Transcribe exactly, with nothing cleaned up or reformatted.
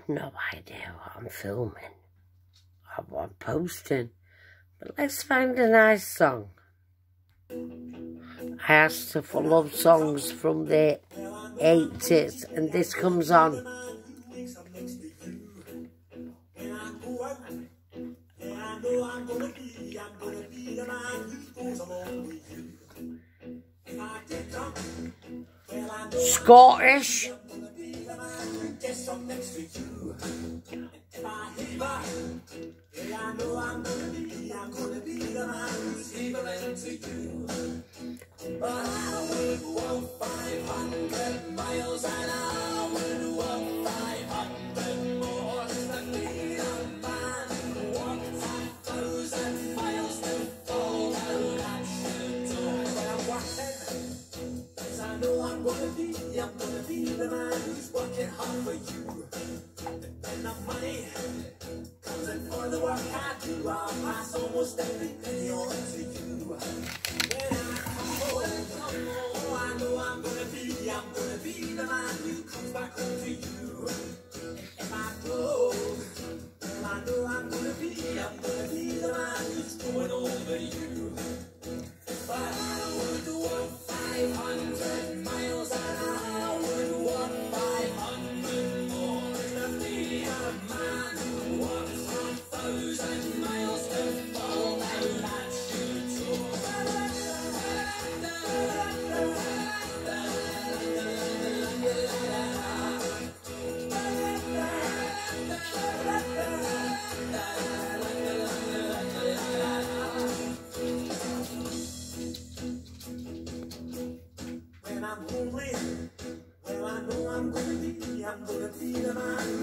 no idea what I'm filming or what I'm posting, but let's find a nice song. I asked her for love songs from the eighties, and this comes on. Scottish. But I would walk five hundred miles and I would walk five hundred more than be a man who walked a thousand miles to fall out at your door. But I'm walking, cause I know I'm gonna be, I'm gonna be the man who's working hard for you. When the money comes in for the work I do, I'll pass almost every penny on to you. Oh, I know I'm gonna be, I'm gonna be the man who comes back home to you. If I go, well, I know I'm gonna be, I'm gonna be the man who's going over you. But I would walk five hundred miles and I would walk five hundred more to be a man who walks a thousand miles to fall down that shoe door. When I'm lonely, well I know I'm gonna be, I'm gonna be the man